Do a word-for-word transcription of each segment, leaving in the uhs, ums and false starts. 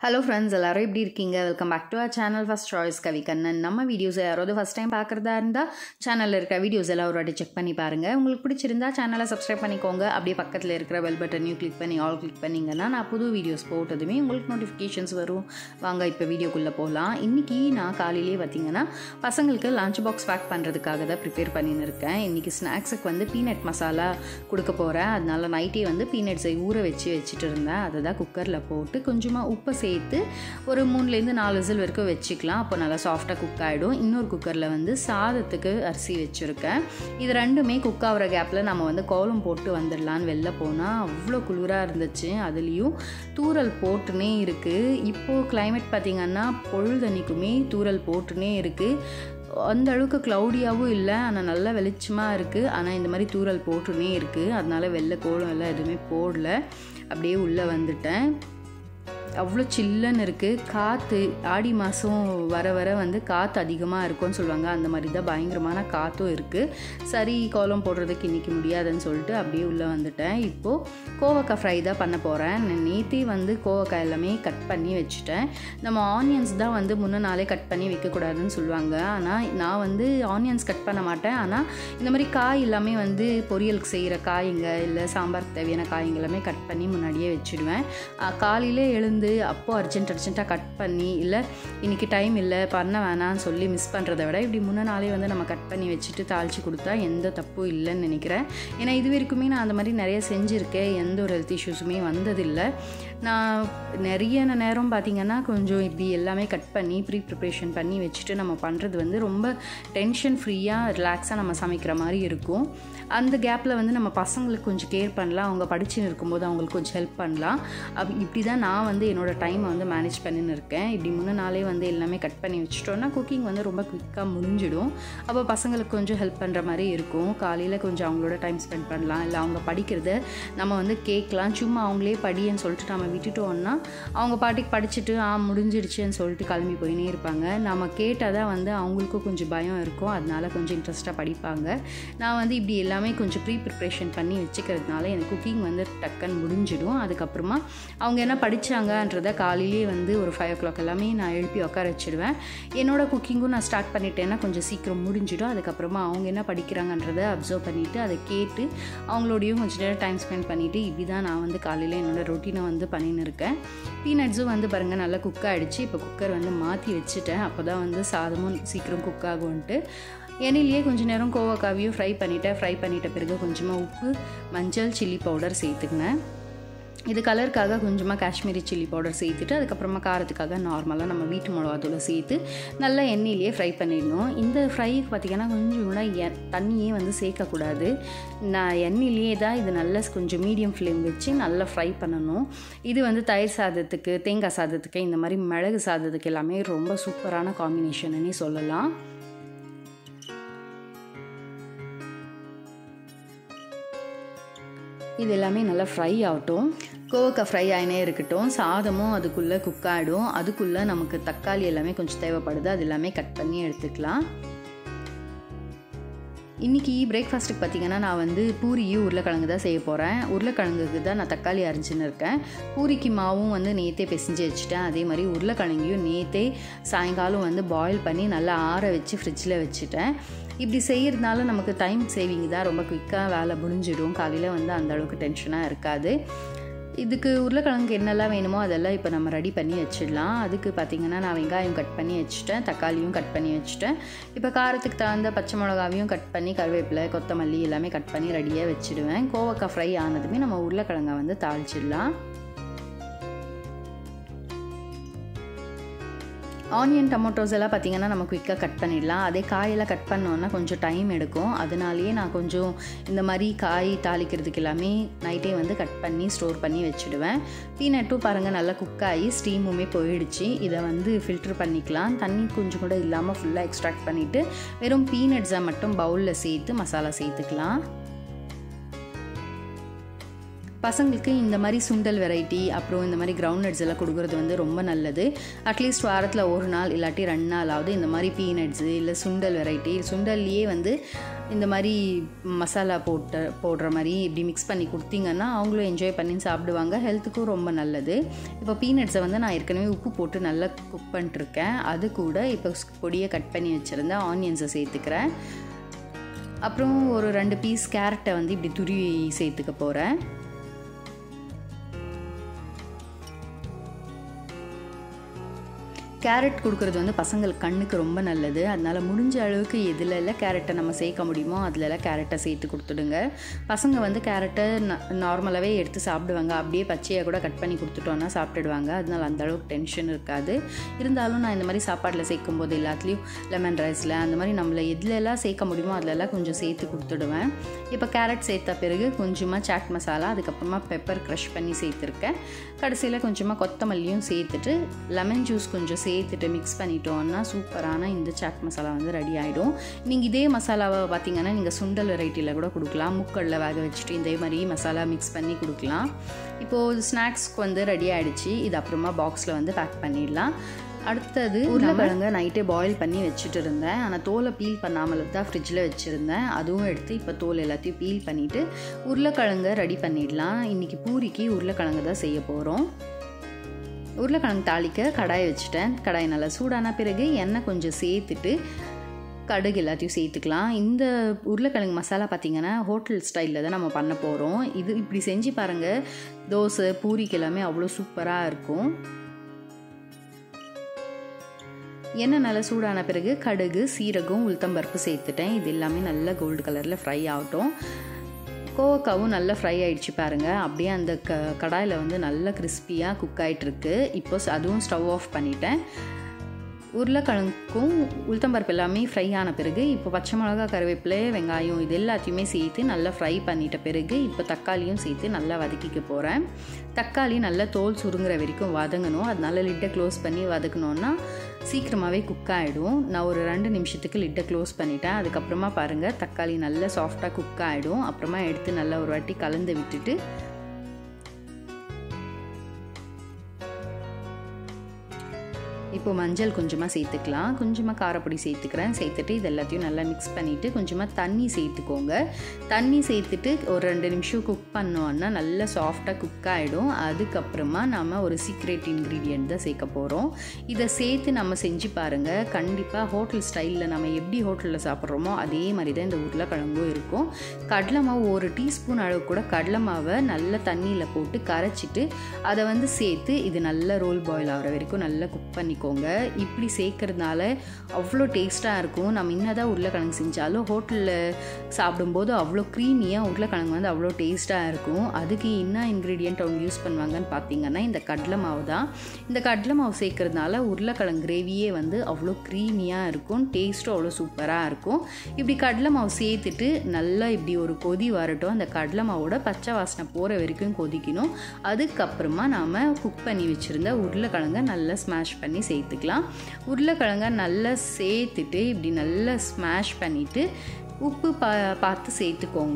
Hello friends, எல்லாரும் எப்படி இருக்கீங்க? Welcome back to our channel First Choice Kavikannan. நம்ம வீடியோஸ் யாராவது ஃபர்ஸ்ட் டைம் பார்க்குறதா இருந்தால் சேனலில் இருக்க வீடியோஸ் எல்லாம் ஒரு வாட்டி செக் பண்ணி பாருங்கள். உங்களுக்கு பிடிச்சிருந்தா சேனலை சப்ஸ்கிரைப் பண்ணிக்கோங்க. அப்படியே பக்கத்தில் இருக்கிற பெல் பட்டனையும் கிளிக் பண்ணி ஆல் கிளிக் பண்ணிங்கன்னா நான் புது வீடியோஸ் போட்டதுமே உங்களுக்கு நோட்டிஃபிகேஷன்ஸ் வரும். வாங்க இப்போ வீடியோக்குள்ளே போகலாம். இன்றைக்கி நான் காலையிலே பார்த்திங்கன்னா பசங்களுக்கு லஞ்ச் பாக்ஸ் பேக் பண்ணுறதுக்காக தான் ப்ரிப்பேர் பண்ணின்னு இருக்கேன். இன்றைக்கி ஸ்நாக்ஸுக்கு வந்து பீனட் மசாலா கொடுக்க போகிறேன். அதனால நைட்டே வந்து பீனட்ஸை ஊற வச்சு வச்சுட்டு இருந்தேன். அதை தான் குக்கரில் போட்டு கொஞ்சமாக உப்பை சேர்த்து ஒரு மூணுலேருந்து நாலு விசில் வரைக்கும் வச்சுக்கலாம். அப்போ நல்லா சாஃப்டாக குக் ஆகிடும். இன்னொரு குக்கரில் வந்து சாதத்துக்கு அரிசி வச்சுருக்கேன். இது ரெண்டுமே குக் ஆகிற கேப்பில் நம்ம வந்து கோலம் போட்டு வந்துடலான்னு வெளில போனால் அவ்வளோ குளிராக இருந்துச்சு. அதுலேயும் தூறல் போட்டுனே இருக்குது. இப்போது கிளைமேட் பார்த்திங்கன்னா பொழுதன்னைக்குமே தூறல் போட்டுனே இருக்குது. அந்த அளவுக்கு க்ளவுடியாகவும் இல்லை, ஆனால் நல்லா வெளிச்சமாக இருக்குது. ஆனால் இந்த மாதிரி தூறல் போட்டுனே இருக்குது. அதனால வெள்ளை கோலம் எல்லாம் எதுவுமே போடல, அப்படியே உள்ளே வந்துட்டேன். அவ்வளோ சில்லுன்னு இருக்குது. காற்று ஆடி மாதம் வர வர வந்து காற்று அதிகமாக இருக்கும்னு சொல்லுவாங்க. அந்த மாதிரி தான் பயங்கரமான காற்றும் இருக்குது. சரி, கோலம் போடுறதுக்கு இன்றைக்கி முடியாதுன்னு சொல்லிட்டு அப்படியே உள்ளே வந்துட்டேன். இப்போது கோவக்காய் ஃப்ரை தான் பண்ண போகிறேன். நான் நேற்றே வந்து கோவக்காய் எல்லாமே கட் பண்ணி வச்சுட்டேன். நம்ம ஆனியன்ஸ் தான் வந்து முன்ன நாளே கட் பண்ணி வைக்கக்கூடாதுன்னு சொல்லுவாங்க. ஆனால் நான் வந்து ஆனியன்ஸ் கட் பண்ண மாட்டேன். ஆனால் இந்த மாதிரி காய் எல்லாமே வந்து பொரியலுக்கு செய்கிற காய்ங்க இல்லை சாம்பாருக்கு தேவையான காய்ங்க எல்லாமே கட் பண்ணி முன்னாடியே வச்சுடுவேன். காலையில் எழுந்து அப்போது அர்ஜென்ட் அர்ஜென்ட்டாக கட் பண்ணி இல்லை இன்றைக்கி டைம் இல்லை பண்ண வேணான்னு சொல்லி மிஸ் பண்ணுறதை விட இப்படி முன்ன நாளே வந்து நம்ம கட் பண்ணி வச்சுட்டு தாளித்து கொடுத்தா எந்த தப்பும் இல்லைன்னு நினைக்கிறேன். ஏன்னா இது வரைக்குமே நான் அந்த மாதிரி நிறைய செஞ்சுருக்கேன். எந்த ஒரு ஹெல்த் இஷ்யூஸுமே வந்ததில்லை. நான் நிறைய நேரம் பார்த்திங்கன்னா கொஞ்சம் இப்படி எல்லாமே கட் பண்ணி ப்ரீ ப்ரிப்ரேஷன் பண்ணி வச்சுட்டு நம்ம பண்ணுறது வந்து ரொம்ப டென்ஷன் ஃப்ரீயாக ரிலாக்ஸாக நம்ம சமைக்கிற மாதிரி இருக்கும். அந்த கேப்பில் வந்து நம்ம பசங்களுக்கு கொஞ்சம் கேர் பண்ணலாம். அவங்க படிச்சுன்னு இருக்கும்போது அவங்களுக்கு கொஞ்சம் ஹெல்ப் பண்ணலாம். அப் இப்படி தான் நான் வந்து என்னோடய டைமை வந்து மேனேஜ் பண்ணின்னு இருக்கேன். இப்படி முன்ன நாளே வந்து எல்லாமே கட் பண்ணி வச்சுட்டோன்னா குக்கிங் வந்து ரொம்ப குயிக்காக முடிஞ்சிடும். அப்போ பசங்களுக்கு கொஞ்சம் ஹெல்ப் பண்ணுற மாதிரி இருக்கும். காலையில் கொஞ்சம் அவங்களோட டைம் ஸ்பெண்ட் பண்ணலாம். இல்லை அவங்க படிக்கிறத நம்ம வந்து கேட்கலாம். சும்மா அவங்களே படின்னு சொல்லிட்டு நம்ம விட்டுட்டோன்னா அவங்க பாட்டுக்கு படிச்சுட்டு ஆ முடிஞ்சிடுச்சுன்னு சொல்லிட்டு கிளம்பி போயினே இருப்பாங்க. நம்ம கேட்டால் தான் வந்து அவங்களுக்கும் கொஞ்சம் பயம் இருக்கும். அதனால கொஞ்சம் இன்ட்ரெஸ்ட்டாக படிப்பாங்க. நான் வந்து இப்படி எல்லாமே கொஞ்சம் ப்ரீ ப்ரிப்ரேஷன் பண்ணி வச்சுக்கிறதுனால எனக்கு குக்கிங் வந்து டக்குன்னு முடிஞ்சிடும். அதுக்கப்புறமா அவங்க என்ன படித்தாங்கன்றதை காலையிலேயே வந்து ஒரு ஃபைவ் ஓ கிளாக் எல்லாமே நான் எழுப்பி உட்கார வச்சுடுவேன். என்னோடய குக்கிங்கும் நான் ஸ்டார்ட் பண்ணிட்டேன்னா கொஞ்சம் சீக்கிரம் முடிஞ்சிடும். அதுக்கப்புறமா அவங்க என்ன படிக்கிறாங்கன்றதை அப்சர்வ் பண்ணிவிட்டு அதை கேட்டு அவங்களோடையும் கொஞ்சம் நேரம் டைம் ஸ்பெண்ட் பண்ணிவிட்டு இப்படி தான் நான் வந்து காலையில் என்னோடய ரொட்டீனை வந்து பண்ணின்னு இருக்கேன். பீனட்ஸும் வந்து பாருங்கள் நல்லா குக் ஆகிடுச்சு. இப்போ குக்கர் வந்து மாற்றி வச்சுட்டேன். அப்போ தான் வந்து சாதமும் சீக்கிரம் குக் ஆகும்ன்ட்டு எண்ணெயிலேயே கொஞ்சம் நேரம் கோவக்காவையும் ஃப்ரை பண்ணிவிட்டேன். ஃப்ரை பண்ணிட்ட பிறகு கொஞ்சமாக உப்பு, மஞ்சள், சில்லி பவுடர் சேர்த்துக்கினேன். இது கலருக்காக கொஞ்சமாக காஷ்மீரி சில்லி பவுடர் சேர்த்துட்டு அதுக்கப்புறமா காரத்துக்காக நார்மலாக நம்ம வீட்டு மிளகாத்தூளை சேர்த்து நல்லா எண்ணெயிலேயே ஃப்ரை பண்ணிடணும். இந்த ஃப்ரைக்கு பார்த்திங்கன்னா கொஞ்சம் கூட எ தண்ணியே வந்து சேர்க்கக்கூடாது. நான் எண்ணெயிலேயே தான் இது நல்லா கொஞ்சம் மீடியம் ஃப்ளேம் வச்சு நல்லா ஃப்ரை பண்ணணும். இது வந்து தயிர் சாதத்துக்கு, தேங்காய் சாதத்துக்கு, இந்த மாதிரி மிளகு சாதத்துக்கு எல்லாமே ரொம்ப சூப்பரான காம்பினேஷன்னே சொல்லலாம். இது எல்லாமே நல்லா ஃப்ரை ஆகட்டும். கோவக்காய் ஃப்ரை ஆகினே இருக்கட்டும். சாதமும் அதுக்குள்ளே குக் ஆகிடும். அதுக்குள்ளே நமக்கு தக்காளி எல்லாமே கொஞ்சம் தேவைப்படுது. அது எல்லாமே கட் பண்ணி எடுத்துக்கலாம். இன்றைக்கி பிரேக்ஃபாஸ்ட்டுக்கு பார்த்திங்கன்னா நான் வந்து பூரியும் உருளைக்கிழங்கு தான் செய்ய போகிறேன். உருளைக்கிழங்குக்கு தான் நான் தக்காளி அரிஞ்சுன்னு இருக்கேன். பூரிக்கு மாவும் வந்து நேற்றே பிசைஞ்சு வச்சுட்டேன். அதே மாதிரி உருளைக்கிழங்கையும் நேற்றே சாயங்காலம் வந்து பாயில் பண்ணி நல்லா ஆற வச்சு ஃப்ரிட்ஜில் வச்சுட்டேன். இப்படி செய்கிறதுனால நமக்கு டைம் சேவிங் தான். ரொம்ப குயிக்காக வேலை முடிஞ்சிடும். காலையில் வந்து அந்த அளவுக்கு டென்ஷனாக இருக்காது. இதுக்கு உருளைக்கிழங்கு என்னெல்லாம் வேணுமோ அதெல்லாம் இப்போ நம்ம ரெடி பண்ணி வச்சிடலாம். அதுக்கு பார்த்திங்கன்னா நான் வெங்காயம் கட் பண்ணி வச்சுட்டேன், தக்காளியும் கட் பண்ணி வச்சுட்டேன். இப்போ காரத்துக்கு தகுந்த பச்சை மிளகாவையும் கட் பண்ணி கருவேப்பிலை, கொத்தமல்லி எல்லாமே கட் பண்ணி ரெடியாக வச்சுடுவேன். கோவக்காய் ஃப்ரை ஆனதுமே நம்ம உருளைக்கிழங்கை வந்து தாளிச்சிடலாம். ஆனியன், டொமேட்டோஸ் எல்லாம் பார்த்திங்கன்னா நம்ம குயிக்காக கட் பண்ணிடலாம். அதே காயெல்லாம் கட் பண்ணோன்னா கொஞ்சம் டைம் எடுக்கும். அதனாலேயே நான் கொஞ்சம் இந்த மாதிரி காய் தாளிக்கிறதுக்கு எல்லாமே நைட்டே வந்து கட் பண்ணி ஸ்டோர் பண்ணி வச்சுடுவேன். பீனட்டும் பாருங்கள் நல்லா குக் ஆகி ஸ்டீமுமே போயிடுச்சு. இதை வந்து ஃபில்ட்ரு பண்ணிக்கலாம். தண்ணி கொஞ்சம் கூட இல்லாமல் ஃபுல்லாக எக்ஸ்ட்ராக்ட் பண்ணிவிட்டு வெறும் பீனட்ஸை மட்டும் பவுலில் சேர்த்து மசாலா சேர்த்துக்கலாம். பசங்களுக்கு இந்த மாதிரி சுண்டல் வெரைட்டி அப்புறம் இந்த மாதிரி கிரவுண்ட் நட்ஸ் எல்லாம் கொடுக்குறது வந்து ரொம்ப நல்லது. அட்லீஸ்ட் வாரத்தில் ஒரு நாள் இல்லாட்டி ரெண்டு நாளாவது இந்த மாதிரி பீனட்ஸு இல்லை சுண்டல் வெரைட்டி, சுண்டல்லையே வந்து இந்த மாதிரி மசாலா போட்டு போடுற மாதிரி இப்படி மிக்ஸ் பண்ணி கொடுத்தீங்கன்னா அவங்களும் என்ஜாய் பண்ணி சாப்பிடுவாங்க, ஹெல்த்துக்கும் ரொம்ப நல்லது. இப்போ பீனட்ஸை வந்து நான் ஏற்கனவே உப்பு போட்டு நல்லா குக் பண்ணிட்டுருக்கேன். அது கூட இப்போ பொடியை கட் பண்ணி வச்சுருந்தேன் ஆனியன்ஸை சேர்த்துக்கிறேன். அப்புறம் ஒரு ரெண்டு பீஸ் கேரட்டை வந்து இப்படி துருவி சேர்த்துக்க போகிறேன். கேரட் கொடுக்குறது வந்து பசங்களுக்கு கண்ணுக்கு ரொம்ப நல்லது. அதனால் முடிஞ்ச அளவுக்கு எதில் எல்லாம் கேரட்டை நம்ம சேர்க்க முடியுமோ அதிலெல்லாம் கேரட்டை சேர்த்து கொடுத்துடுங்க. பசங்க வந்து கேரட்டை நார்மலாகவே எடுத்து சாப்பிடுவாங்க, அப்படியே பச்சையாக கூட கட் பண்ணி கொடுத்துட்டோன்னா சாப்பிட்டுடுவாங்க. அதனால் அந்தளவுக்கு டென்ஷன் இருக்காது. இருந்தாலும் நான் இந்த மாதிரி சாப்பாட்டில் சேர்க்கும் போது எல்லாத்துலேயும் லெமன் ரைஸில் அந்த மாதிரி நம்மளை எதுலெல்லாம் சேர்க்க முடியுமோ அதிலெல்லாம் கொஞ்சம் சேர்த்து கொடுத்துடுவேன். இப்போ கேரட் சேர்த்த பிறகு கொஞ்சமாக சாட் மசாலா, அதுக்கப்புறமா பெப்பர் க்ரஷ் பண்ணி சேர்த்துருக்கேன். கடைசியில் கொஞ்சமாக கொத்தமல்லியும் சேர்த்துட்டு லெமன் ஜூஸ் கொஞ்சம் சேர்த்துட்டு மிக்ஸ் பண்ணிட்டோன்னா சூப்பரான இந்த சாட் மசாலா வந்து ரெடி ஆகிடும். நீங்கள் இதே மசாலாவை பார்த்தீங்கன்னா நீங்கள் சுண்டல் வெரைட்டியில் கூட கொடுக்கலாம். முக்கடலை வேக வச்சுட்டு இதே மாதிரி மசாலா மிக்ஸ் பண்ணி கொடுக்கலாம். இப்போது ஸ்நாக்ஸ்க்கு வந்து ரெடி ஆகிடுச்சு. இது அப்புறமா பாக்ஸில் வந்து பேக் பண்ணிடலாம். அடுத்தது உருளைக்கிழங்க நைட்டே பாயில் பண்ணி வச்சுட்டு இருந்தேன். ஆனால் தோலை பீல் பண்ணாமல் தான் ஃப்ரிட்ஜில் வச்சுருந்தேன். அதுவும் எடுத்து இப்போ தோல் எல்லாத்தையும் பீல் பண்ணிவிட்டு உருளைக்கிழங்க ரெடி பண்ணிடலாம். இன்றைக்கி பூரிக்கு உருளைக்கிழங்கு தான் செய்ய போகிறோம். உருளைக்கிழங்கு தாளிக்க கடாயை வச்சுட்டேன். கடாய் நல்லா சூடான பிறகு எண்ணெய் கொஞ்சம் சேர்த்துட்டு கடுகு எல்லாத்தையும் சேர்த்துக்கலாம். இந்த உருளைக்கிழங்கு மசாலா பார்த்திங்கன்னா ஹோட்டல் ஸ்டைலில் தான் நம்ம பண்ண போகிறோம். இது இப்படி செஞ்சு பாருங்கள், தோசை பூரிக்கு எல்லாமே அவ்வளோ சூப்பராக இருக்கும். எண்ணெய் நல்லா சூடான பிறகு கடுகு, சீரகம், உளுத்தம்பருப்பு சேர்த்துட்டேன். இது எல்லாமே நல்லா கோல்டு கலரில் ஃப்ரை ஆகட்டும். கோவக்காவும் நல்லா ஃப்ரை ஆகிடுச்சு பாருங்கள். அப்படியே அந்த க கடாயில் வந்து நல்லா கிறிஸ்பியாக குக் ஆகிட்டுருக்கு. இப்போ அதுவும் ஸ்டவ் ஆஃப் பண்ணிட்டேன். உருளைக்கிழங்குக்கும் உளுத்தம்பருப்பு எல்லாமே ஃப்ரை ஆன பிறகு இப்போ பச்சை மிளகா, கருவேப்பிலை, வெங்காயம் இது எல்லாத்தையுமே சேர்த்து நல்லா ஃப்ரை பண்ணிட்ட பிறகு இப்போ தக்காளியும் சேர்த்து நல்லா வதக்கிக்க போகிறேன். தக்காளி நல்லா தோல் சுருங்குற வரைக்கும் வதங்கணும். அதனால லிட்டை க்ளோஸ் பண்ணி வதக்கணுன்னா சீக்கிரமாகவே குக் ஆகிடும். நான் ஒரு ரெண்டு நிமிஷத்துக்கு லிட்டை க்ளோஸ் பண்ணிட்டேன். அதுக்கப்புறமா பாருங்கள் தக்காளி நல்லா சாஃப்டாக குக் ஆகிடும். அப்புறமா எடுத்து நல்லா ஒரு வாட்டி கலந்து விட்டுட்டு இப்போ மஞ்சள் கொஞ்சமாக சேர்த்துக்கலாம். கொஞ்சமாக காரப்பொடி சேர்த்துக்கிறேன். சேர்த்துட்டு இது எல்லாத்தையும் நல்லா மிக்ஸ் பண்ணிவிட்டு கொஞ்சமாக தண்ணி சேர்த்துக்கோங்க. தண்ணி சேர்த்துட்டு ஒரு ரெண்டு நிமிஷம் குக் பண்ணோன்னா நல்லா சாஃப்டாக குக் ஆகிடும். அதுக்கப்புறமா நம்ம ஒரு சீக்ரெட் இன்க்ரீடியன்ட் தான் சேர்க்க போகிறோம். இதை சேர்த்து நம்ம செஞ்சு பாருங்கள். கண்டிப்பாக ஹோட்டல் ஸ்டைலில் நம்ம எப்படி ஹோட்டலில் சாப்பிட்றோமோ அதே மாதிரி தான் இந்த உருளைக்கிழங்கும் இருக்கும். கடலை மாவு ஒரு டீஸ்பூன் அளவு கூட கடலை மாவை நல்லா தண்ணியில் போட்டு கரைச்சிட்டு அதை வந்து சேர்த்து இது நல்லா ரோல் பாயில் ஆகிற வரைக்கும் நல்லா குக் பண்ணிக்கோங்க. இப்படி சேர்க்கறதுனால அவ்வளோ டேஸ்ட்டாக இருக்கும். நம்ம என்னதான் உருளைக்கிழங்கு செஞ்சாலும் ஹோட்டலில் சாப்பிடும்போது அவ்வளோ க்ரீமியாக உருளைக்கிழங்கு வந்து அவ்வளோ டேஸ்ட்டாக இருக்கும். அதுக்கு என்ன இன்க்ரீடியண்ட் அவங்க யூஸ் பண்ணுவாங்கன்னு பார்த்தீங்கன்னா இந்த கடலை மாவு தான். இந்த கடலை மாவு சேர்க்கறதுனால உருளைக்கிழங்கு கிரேவியே வந்து அவ்வளோ க்ரீமியாக இருக்கும். டேஸ்ட்டும் அவ்வளோ சூப்பராக இருக்கும். இப்படி கடலை மாவு சேர்த்துட்டு நல்லா இப்படி ஒரு கொதி வரட்டும். அந்த கடலை மாவோட பச்சை வாசனை போகிற வரைக்கும் கொதிக்கணும். அதுக்கப்புறமா நாம் குக் பண்ணி வச்சுருந்த உருளைக்கிழங்கை நல்லா ஸ்மாஷ் பண்ணி சேர்த்துக்கலாம். உருளைக்கிழங்க நல்லா சேர்த்துட்டு இப்படி நல்லா ஸ்மாஷ் பண்ணிவிட்டு உப்பு பா பார்த்து சேர்த்துக்கோங்க.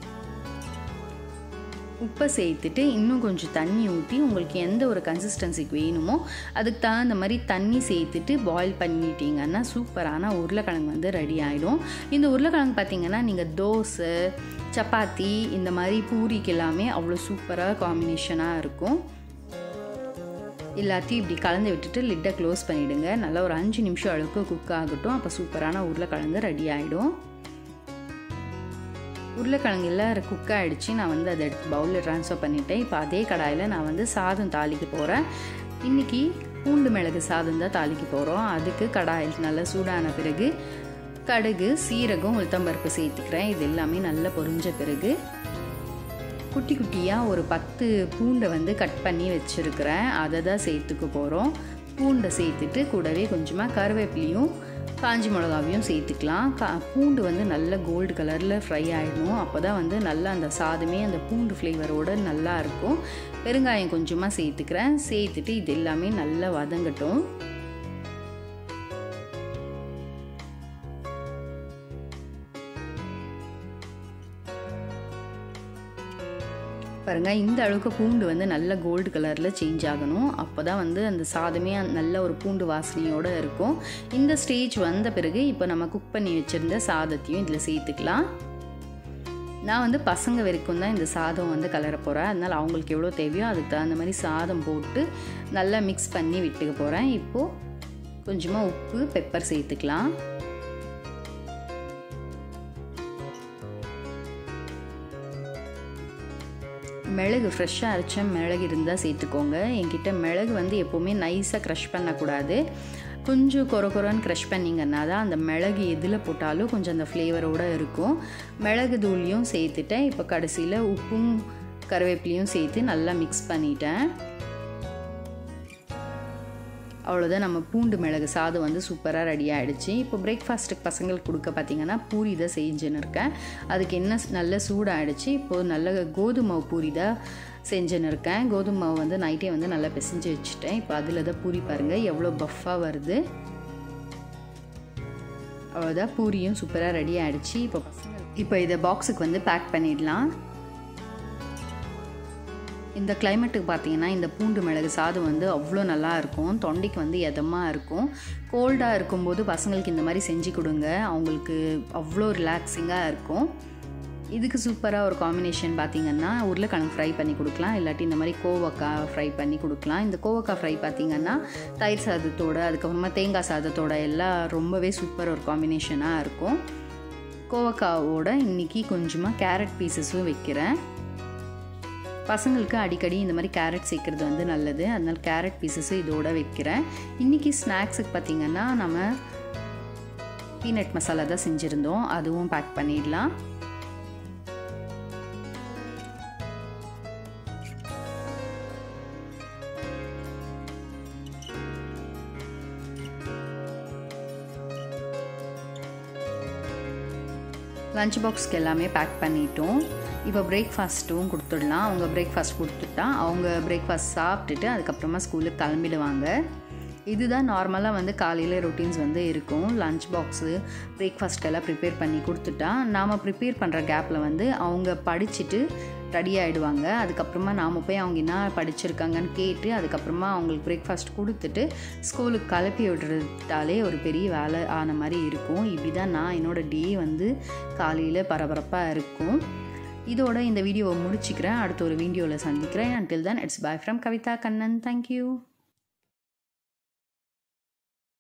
உப்பை சேர்த்துட்டு இன்னும் கொஞ்சம் தண்ணி ஊற்றி உங்களுக்கு எந்த ஒரு கன்சிஸ்டன்சிக்கு வேணுமோ அதுக்கு தகுந்த மாதிரி தண்ணி சேர்த்துட்டு பாயில் பண்ணிட்டீங்கன்னா சூப்பரான உருளைக்கிழங்கு வந்து ரெடி ஆகிடும். இந்த உருளைக்கிழங்கு பார்த்திங்கன்னா நீங்கள் தோசை, சப்பாத்தி இந்த மாதிரி பூரிக்கு எல்லாமே அவ்வளோ சூப்பராக காம்பினேஷனாக இருக்கும். எல்லாத்தையும் இப்படி கலந்து விட்டுட்டு லிட்டை க்ளோஸ் பண்ணிவிடுங்க. நல்லா ஒரு அஞ்சு நிமிஷம் அளவுக்கு குக் ஆகட்டும். அப்போ சூப்பரான உருளைக்கிழங்கு ரெடி ஆகிடும். உருளைக்கிழங்கு எல்லாம் குக் ஆகிடுச்சு. நான் வந்து அதை எடுத்து பவுலில் ட்ரான்ஸ்ஃபர் பண்ணிவிட்டேன். இப்போ அதே கடாயில் நான் வந்து சாதம் தாளிக்க போகிறேன். இன்றைக்கி பூண்டு மிளகு சாதம் தான் தாளிக்க போகிறோம். அதுக்கு கடாயில் நல்லா சூடான பிறகு கடுகு, சீரகம், உளுத்தம்பருப்பு சேர்த்துக்கிறேன். இது எல்லாமே நல்லா பொரிஞ்ச பிறகு குட்டி குட்டியாக ஒரு பத்து பூண்டை வந்து கட் பண்ணி வச்சுருக்கிறேன். அதை தான் சேர்த்துக்க போகிறோம். பூண்டை சேர்த்துட்டு கூடவே கொஞ்சமாக கருவேப்பிலையும் காஞ்சி மிளகாவையும் சேர்த்துக்கலாம். கா பூண்டு வந்து நல்ல கோல்டு கலரில் ஃப்ரை ஆகிடணும். அப்போ தான் வந்து நல்லா அந்த சாதமே அந்த பூண்டு ஃப்ளேவரோடு நல்லா இருக்கும். பெருங்காயம் கொஞ்சமாக சேர்த்துக்கிறேன். சேர்த்துட்டு இது எல்லாமே நல்லா வதங்கட்டும். பாருங்கள், இந்த அளவுக்கு பூண்டு வந்து நல்ல கோல்டு கலரில் சேஞ்ச் ஆகணும். அப்போ தான் வந்து அந்த சாதமே நல்ல ஒரு பூண்டு வாசனையோடு இருக்கும். இந்த ஸ்டேஜ் வந்த பிறகு இப்போ நம்ம குக் பண்ணி வச்சுருந்த சாதத்தையும் இதில் சேர்த்துக்கலாம். நான் வந்து பசங்க வரைக்கும் தான் இந்த சாதம் வந்து கலர போகிறேன். அதனால் அவங்களுக்கு எவ்வளோ தேவையோ அதுக்கு தகுந்த மாதிரி சாதம் போட்டு நல்லா மிக்ஸ் பண்ணி விட்டுக்க போகிறேன். இப்போது கொஞ்சமாக உப்பு, பெப்பர் சேர்த்துக்கலாம். மிளகு ஃப்ரெஷ்ஷாக அரைச்ச மிளகு இருந்தால் சேர்த்துக்கோங்க. என்கிட்ட மிளகு வந்து எப்போவுமே நைஸாக க்ரஷ் பண்ணக்கூடாது. கொஞ்சம் கொர கொரன்னு க்ரஷ் பண்ணிங்கன்னா தான் அந்த மிளகு எதில் போட்டாலும் கொஞ்சம் அந்த ஃப்ளேவரோடு இருக்கும். மிளகு தூளியும் சேர்த்துட்டேன். இப்போ கடைசியில் உப்பும் கருவேப்பிலையும் சேர்த்து நல்லா மிக்ஸ் பண்ணிட்டேன். அவ்வளோதான், நம்ம பூண்டு மிளகு சாதம் வந்து சூப்பராக ரெடி ஆகிடுச்சு. இப்போ பிரேக்ஃபாஸ்ட்டுக்கு பசங்களுக்கு கொடுக்க பார்த்திங்கன்னா பூரி தான் செஞ்சுன்னு இருக்கேன். அதுக்கு என்ன நல்ல சூடாகிடுச்சு. இப்போது நல்ல கோதுமை பூரி தான் செஞ்சுன்னு இருக்கேன். கோதுமை மாவு வந்து நைட்டே வந்து நல்லா பிசைஞ்சு வச்சுட்டேன். இப்போ அதில் தான் பூரி பாருங்கள் எவ்வளோ பஃப்பாக வருது. அவ்வளோதான், பூரியும் சூப்பராக ரெடி ஆகிடுச்சு. இப்போ பசங்க இப்போ இதை பாக்ஸுக்கு வந்து பேக் பண்ணிடலாம். இந்த கிளைமேட்டுக்கு பார்த்தீங்கன்னா இந்த பூண்டு மிளகு சாதம் வந்து அவ்வளோ நல்லா இருக்கும். தொண்டைக்கு வந்து எதமாக இருக்கும். கோல்டாக இருக்கும்போது பசங்களுக்கு இந்த மாதிரி செஞ்சு கொடுங்க, அவங்களுக்கு அவ்வளோ ரிலாக்ஸிங்காக இருக்கும். இதுக்கு சூப்பராக ஒரு காம்பினேஷன் பார்த்திங்கன்னா உருளைக்கிழங்கு ஃப்ரை பண்ணி கொடுக்கலாம், இல்லாட்டி இந்த மாதிரி கோவக்கா ஃப்ரை பண்ணி கொடுக்கலாம். இந்த கோவக்கா ஃப்ரை பார்த்திங்கன்னா தயிர் சாதத்தோடு அதுக்கப்புறமா தேங்காய் சாதத்தோட எல்லாம் ரொம்பவே சூப்பர் ஒரு காம்பினேஷனாக இருக்கும். கோவக்காவோட இன்றைக்கி கொஞ்சமாக கேரட் பீசஸும் வைக்கிறேன். பசங்களுக்கு அடிக்கடி இந்த மாதிரி கேரட் சேர்க்குறது வந்து நல்லது. அதனால் கேரட் பீசஸும் இதோடு வைக்கிறேன். இன்றைக்கி ஸ்நாக்ஸுக்கு பார்த்திங்கன்னா நம்ம பீனட் மசாலா தான் செஞ்சுருந்தோம், அதுவும் பேக் பண்ணிடலாம். லஞ்ச் பாக்ஸ்க்கு எல்லாமே பேக் பண்ணிட்டோம். இப்போ பிரேக்ஃபாஸ்ட்டும் கொடுத்துடலாம். அவங்க பிரேக்ஃபாஸ்ட் கொடுத்துட்டா அவங்க பிரேக்ஃபாஸ்ட் சாப்பிட்டுட்டு அதுக்கப்புறமா ஸ்கூலுக்கு கிளம்பிடுவாங்க. இதுதான் நார்மலாக வந்து காலையில் ரொட்டீன்ஸ் வந்து இருக்கும். லஞ்ச் பாக்ஸு பிரேக்ஃபாஸ்ட்கெல்லாம் ப்ரிப்பேர் பண்ணி கொடுத்துட்டா நாம் ப்ரிப்பேர் பண்ணுற கேப்பில் வந்து அவங்க படிச்சுட்டு ரெடி ஆகிடுவாங்க. அதுக்கப்புறமா நாம் போய் அவங்க என்ன படிச்சிருக்காங்கன்னு கேட்டு அதுக்கப்புறமா அவங்களுக்கு பிரேக்ஃபாஸ்ட் கொடுத்துட்டு ஸ்கூலுக்கு கிளப்பி விடுறதாலே ஒரு பெரிய வேலை ஆன மாதிரி இருக்கும். இப்படி தான் நான் என்னோடய டே வந்து காலையில் பரபரப்பாக இருக்கும். இதோட இந்த வீடியோவை முடிச்சுக்கிறேன். அடுத்த ஒரு வீடியோவில் சந்திக்கிறேன். until then it's bye from Kavitha Kannan. Thank you.